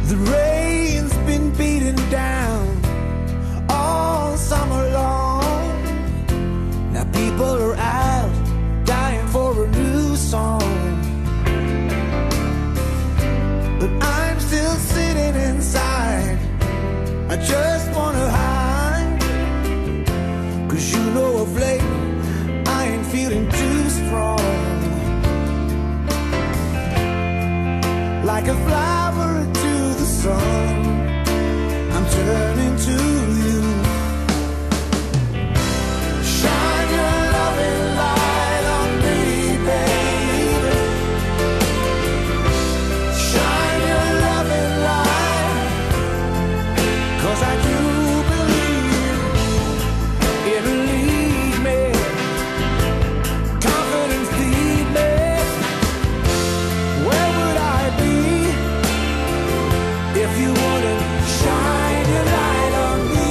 The rain's been beating down all summer long. Now people are out dying for a new song, but I'm still sitting inside. I just wanna hide, 'cause you know of late I ain't feeling too strong. Like a flower to the sun, I'm turning to you. Shine your loving light on me, baby. Shine your loving light, 'cause I do believe it'll lead me, comfort and feed me. Where would I be if you wouldn't shine your light on me?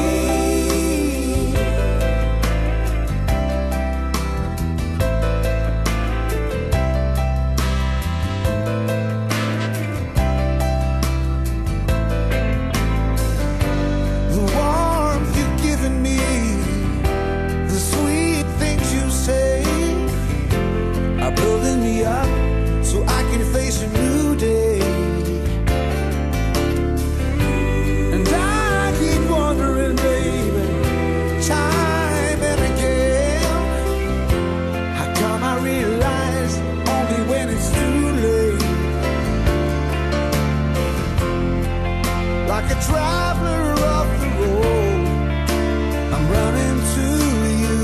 The warmth you've given me, the sweet things you say, are building me up so I can face a new day. And I keep wondering, baby, time and again, how come I realize only when it's too late? Like a traveler off the road, I'm running to you.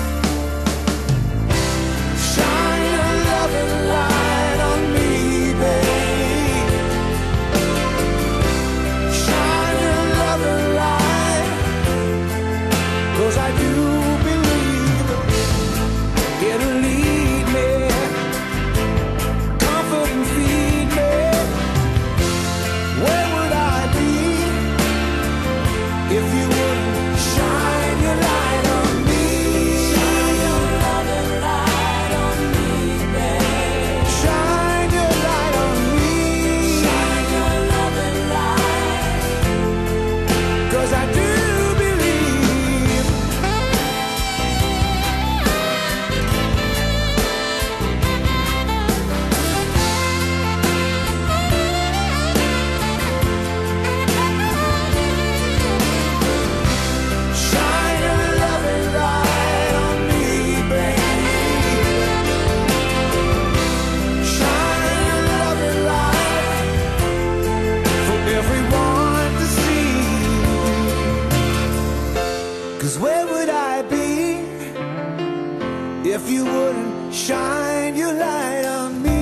Shine your loving light on me, babe. Shine your loving light, 'cause I do believe it'll lead me, comfort and feed me. Where would I be if you wouldn't shine your light on me? Shine your loving light on me, babe. Shine your light on me. Shine your loving light, 'cause I do believe. Shine your loving light on me, babe. Shine your loving light for everyone to see. 'Cause where would I be if you wouldn't shine your light on me?